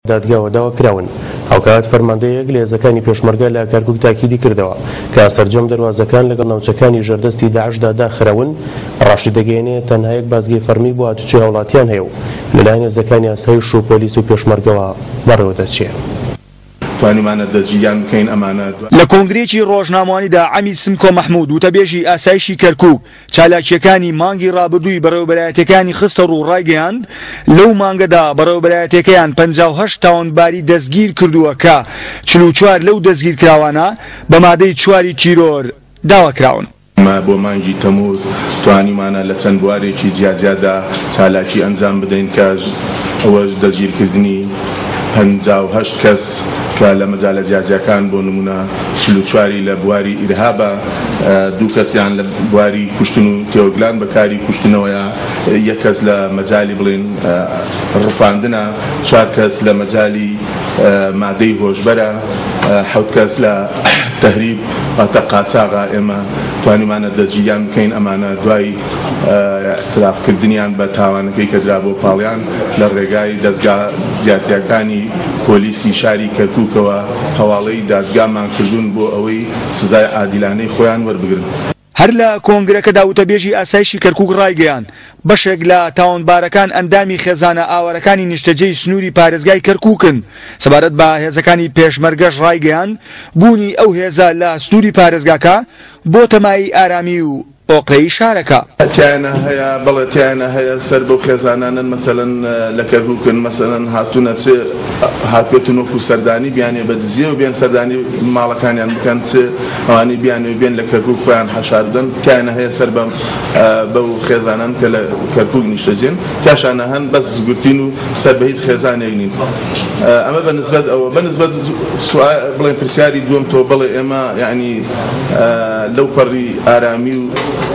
دادگاوەداوە کراون. هاوکات فەرماندەیەک لە هێزەکانی پێشمەرگە لە کەرکووک تاکیدی کردەوە کە سەرجەم دەواازەکان لەگەڵ ناوچەکانی ژەردەستی داعشدا داخراون. ڕاشی دەگەیەنێت تەنها یەک بازگەی فەرمی بۆ هاتوچۆی هاوڵاتیان هەیە و لەلایەن هێزەکانی ئاسایش و پۆلیس و پێشمەرگەوە بەڕێوە دەچێت. لە کۆنگرێکی ڕۆژنامەوانیدا عەمی سمکۆ مەحموود وتەبێژی ئاسایشی کەرکووک چالاکیەکانی مانگی ڕابردووی بەڕێوەبەلایەتیەکانی خستە ڕوو ڕایگەیاند لەو مانگەدا بەڕێوەبەلایەتیەکەیان 56 تاوانباری دەستگیر کردووە کە 44 لەو دەستگیرکراوانە بە مادەی 4 تیرۆر داواکراون. بۆ مانگی تەمووز توانیمانە لە چەند بوارێکی جیاجیادا چالاکی ئەنجام بدەین کە ئەوەش دەستگیرکردنی 58 کەس کە لە مەجالە جیاجیەکان بۆ نمونە 44 لە بواری ئیرهابە، 2 کەسیان لە بواری کوشتن و تێوەگلان بەکاری کوشتنەوەیە، 1 کەس لە مەجالی بڵێن ڕفاندنە، 4 کەس لە مەجالی مادەی هۆشبەرە، 7 کەس لە تەهریب واتە قاچاغا. ئێمە توانیمانە دەستگیریان بکەین ئەمانە دوای اعترافکردنیان بە تاوانەکەی کەدرا بۆ پاڵیان لە ڕێگای دەستگا زیاتیەکانی پۆلیسی شاری کەرکووکەوە هەواڵەی دادگامان کردوون بۆ ئەوەی سزای عادیلانەی خۆیان وەربگرن. هەر لە کۆنگرەکەدا وتەبێژی ئاسایشی کەرکووک ڕایگەیاند بەشێک لە تاوانبارەکان ئەندامی خێزانە ئاوارەکانی نیشتەجەی سنووری پارێزگای کەرکووکن. سەبارەت بە هێزەکانی پێشمەرگەش ڕایگەیاند بوونی ئەو هێزە لە سنووری پارێزگاکە بۆ تەمایی ئارامی و ئۆقرەی شارەکە. تیانە هەیە بەڵێتیانە هەیە سەر بەو خێزانانن مەسەلەن لە کەرکووکن مەسەلەن هاتوونە چ هاتوێتن وەکو سەردانی بیانێ بە دزیە و بێن سەردانی ماڵەکانیان بکەن چ ئەوانی بیانێ بێن لە کەرکووک خۆیان حەشاردن. تیانە هەیە سەر بەو خێزانان کە لە کەرکووک نیشتەجێن، تاشانە هەن بەس زگورتین و سەر بە هیچ خێزانێک نین. ئەمە بەنسبەت ئەوە بەنسبەت بڵێن پرسیاری دووەم تۆ بڵێ ئێمە یعنی لەو پەڕی ئارامی و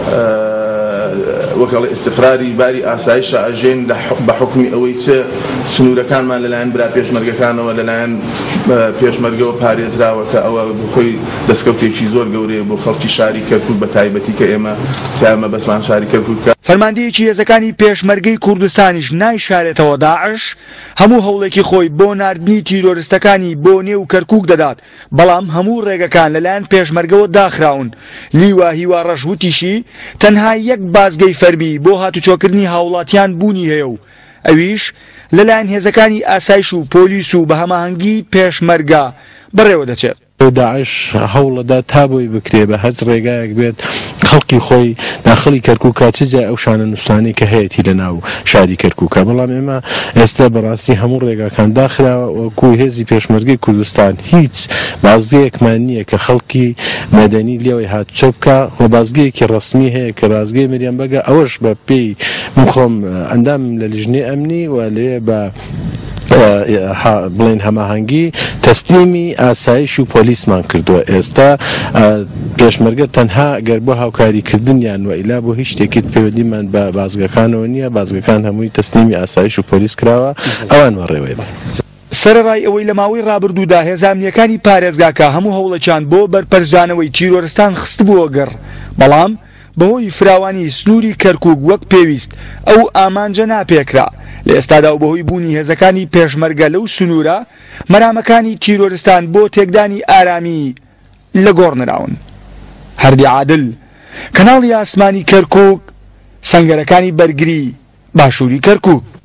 وەکەڵی استقراری باری ئاسایشە ئەژێن بە حکمی ئەوەی چه سنوورەکانمان لەلایەن برا پێشمەرگەکانەوە لەلایەن پێشمەرگەوە پارێزراوەتە. ئەوە خۆی دەستکەوتێکی زۆر گەورەیە بۆ خەڵکی شاری کەرکووک بە تایبەتی کە ئێمە بەسمان شاری کەرکووکە. فەرماندەیەکی هێزەکانی پێشمەرگەی کوردستانیش نایشارێتەوە داعش هەموو هەوڵێکی خۆی بۆ ناردنی تیرۆریستەکانی بۆ نێو کەرکووک دەدات، بەڵام هەموو ڕێگەکان لەلایەن پێشمەرگەوە داخراون. لیوا هیوا ڕەشوتیشی تەنها یەک بازگەی فەرمی بۆ هاتوچۆکردنی هاوڵاتیان بوونی هەیە و ئەویش لەلایەن هێزەکانی ئاسایش و پۆلیس و بە هەماهەنگی پێشمەرگە بەڕێوە دەچێت. داعش هەوڵەدا تا بۆی بکرێ بە هەز ڕێگایەک بێت خەڵکی خۆی داخلی کەرکووکە چجا ئەو شانە نووسانی کە هەیەی لە ناو شاری کەرکووکە. بەڵام ئێمە ئێستا بەڕاستی هەموو ڕێگاکان داخراوە وەکو هێزی پێشمەرگەی کوردستان هیچ بازگەیەکمان نییە کە خەڵکی مەدەنی لێوەی هاتوچۆ بکە و بازگەیەکی ڕسمی هەیە کە بازگەی مریەم بەگە ئەوەش بە پێی من خۆم ئەندام لە لیژنەی ئەمنی و لێ بە بڵێن هەماهەنگی تەسلیمی ئاسایش و پۆلیسمان کردووە. ئێستا پێشمەرگە تەنها گەر بۆ هاوکاریکردنیان و ئیلا بۆ هیچ شتێکیت پەیوەندیمان بە بازگەکانەوە نییە. بازگەکان هەمووی تەسلیمی ئاسایش و پۆلیس کراوە، ئەوان وەڕێوەیە. سەرەڕای ئەوەی لە ماوەی ڕابردوودا هێزانیەکانی پارێزگاکە هەموو هەوڵەکان بۆ بەرپەرزانەوەی تیرۆریستان خستبووە گەڕ، بەڵام بەهۆی فراوانی سنووری کەرکووک وەک پێویست ئەو ئامانجە ناپێکرا. لە ئێستادا و بەهۆی بوونی هێزەکانی پێشمەرگە لەو سنوورە مەرامەکانی تیرۆریستان بۆ تێکدانی ئارامی لە گۆڕنراون. هەردی عادل، کەناڵی ئاسمانی کەرکووک، سەنگەرەکانی بەرگری باشووری کەرکووک.